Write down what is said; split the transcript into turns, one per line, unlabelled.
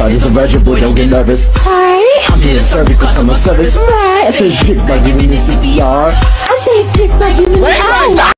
heart is a virgin, boy, don't get nervous. Sorry, I'm here to serve you customer service. Right, I say dick by giving me CPR. I say dick by giving me